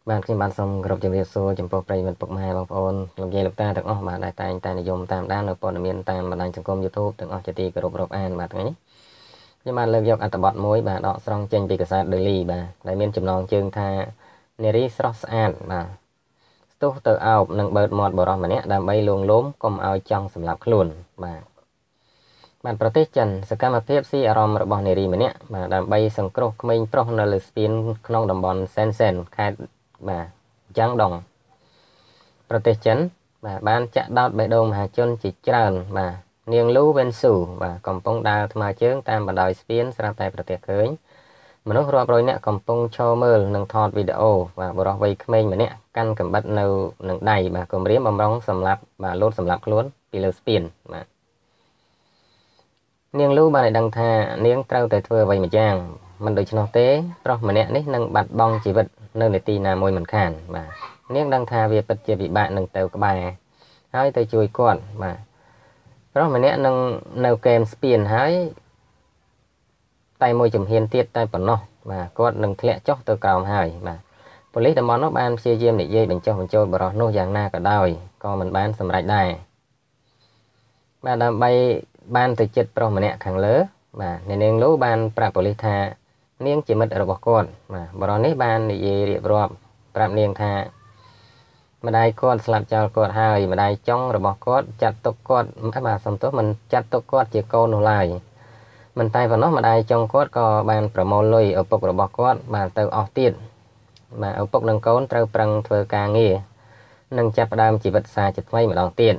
bạn khi bạn xong gặpជំviệc xô chấm phục mình phục mai bằng phone lục dây lục ta từng bạn đại tay niยมតាមដាននៅព័ត៌មានតាមបណ្ដាញសង្គម YouTube ទាំងអស់ជាទីគោរពរាប់អានបាទថ្ងៃនេះខ្ញុំបានលើកយកអត្ថបទមួយបាទដកស្រង់ចេញពីកាសែត Daily បាទដែលមានចំណងជើងថានារីស្រស់ស្អាតបាទស្ទុះទៅអោបនិងបើកមាត់បរោះម្នាក់ដើម្បីលួងលោមកុំឲ្យចង់សម្លាប់ខ្លួនបាទបានប្រទេសចិនសកម្មភាពស៊ីអារម្មណ៍របស់នារីម្នាក់បាទដើម្បីសង្គ្រោះក្មេងប្រុសនៅលើស្ពានក្នុងតំបន់សែនសែនខេត្តបាទយ៉ាងដងប្រទេសចិនបាទបានចាក់ដោតបេះដូងមហាជនជាច្រើនបាទនាងលូវេនស៊ូបាទកំពុងដើរថ្មើរជើងតាមបណ្ដោយស្ពានស្រាប់តែប្រទះឃើញមនុស្សរាប់រយនាក់កំពុងឈរមើលនិងថតវីដេអូបាទបុរសវ័យក្មេងម្នាក់កាន់កាំបិតនៅនឹងដៃបាទគំរាមបំរុងសម្លាប់បាទលោតសម្លាប់ខ្លួនពីលើស្ពានបាទនាងលូបានឲ្យដឹងថានាងត្រូវតែធ្វើអ្វីម្យ៉ាងមិនដូច្នោះទេប្រុសម្នាក់នេះនឹងបាត់បង់ជីវិតនៅនាទីណាមួយមិនខានបាទនាងដឹងថាវាពិតជាពិបាកនឹងទៅក្បែរហើយទៅជួយគាត់បាទប្រុសម្នាក់នឹងនៅកែមស្ពានហើយតែមួយជំហានទៀតតែប៉ុណ្ណោះបាទគាត់នឹងធ្លាក់ចុះទៅក្រោមហើយបាទប៉ូលីសតំបន់នោះបានព្យាយាមនិយាយបញ្ចុះបញ្ចូលបរិសុទ្ធនោះយ៉ាងណាក៏ដោយក៏មិនបានសម្រេចដែរបាទដើម្បីបានទៅចិត្តប្រុសម្នាក់ខាងលើបាទនាងលូបានប្រាប់ប៉ូលីសថានាងជាមិត្តរបស់គាត់បាទបរិសុទ្ធនេះបាននិយាយរៀបរាប់ប្រាប់នាងថាម្ដាយគាត់ស្លាប់ចោលគាត់ហើយម្ដាយចុងរបស់គាត់ចាត់ទុកគាត់បាទសំទោសមិនចាត់ទុកគាត់ជាកូននោះឡើយមិនតែប៉ុណ្ណោះម្ដាយចុងគាត់ក៏បានប្រមូលលុយឪពុករបស់គាត់បាទទៅអស់ទៀតបាទឪពុកនិងកូនត្រូវប្រឹងធ្វើការងារនិងចាប់ផ្ដើមជីវិតសារជាថ្មីម្ដងទៀត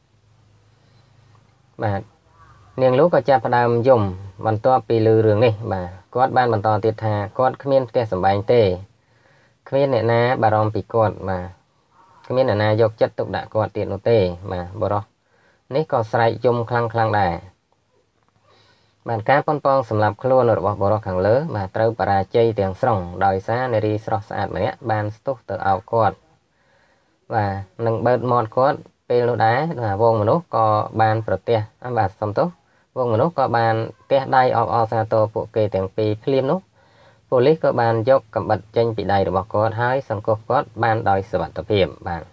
បាទនាងលូក៏ចាប់ផ្ដើមយំបន្ទាប់ពីឮរឿងនេះបាទគាត់បានបន្តទៀតថាគាត់គ្មានផ្ទះសម្បែងទេគ្មានអ្នកណាបារម្ភពីគាត់បាទគ្មានអ្នកណាយកចិត្តទុកដាក់គាត់ទៀតនោះទេបាទបរិសុទ្ធនេះក៏ស្រែកយំខ្លាំងដែរបាទការប៉ុនប៉ងសម្រាប់ខ្លួនរបស់បរិសុទ្ធខាងលើបាទត្រូវបរាជ័យទាំងស្រុងដោយសារនារីស្រស់ស្អាតម្នាក់បានស្ទុះទៅអោបគាត់បាទនឹងបើកមាត់គាត់ពេលនោះដែរវងមនុស្សក៏បានប្រទះបាទសំទោសវងមនុស្សក៏បានទះដៃអបអរសាទរពួកគេទាំងពីរភ្លាមនោះប៉ូលីសក៏បានយកកាំបិតចេញពីដៃរបស់គាត់ហើយសង្កត់គាត់បានដោយសុវត្ថិភាពបាទ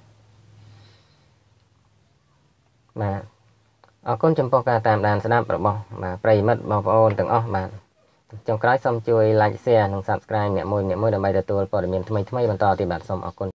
អរគុណចំពោះការតាមដានស្ដាប់របស់បាទប្រិយមិត្តបងប្អូនទាំងអស់បាទចុងក្រោយសូមជួយ like share និង subscribe អ្នកមួយដើម្បីទទួលព័ត៌មានថ្មីបន្តទៀតបាទសូមអរគុណ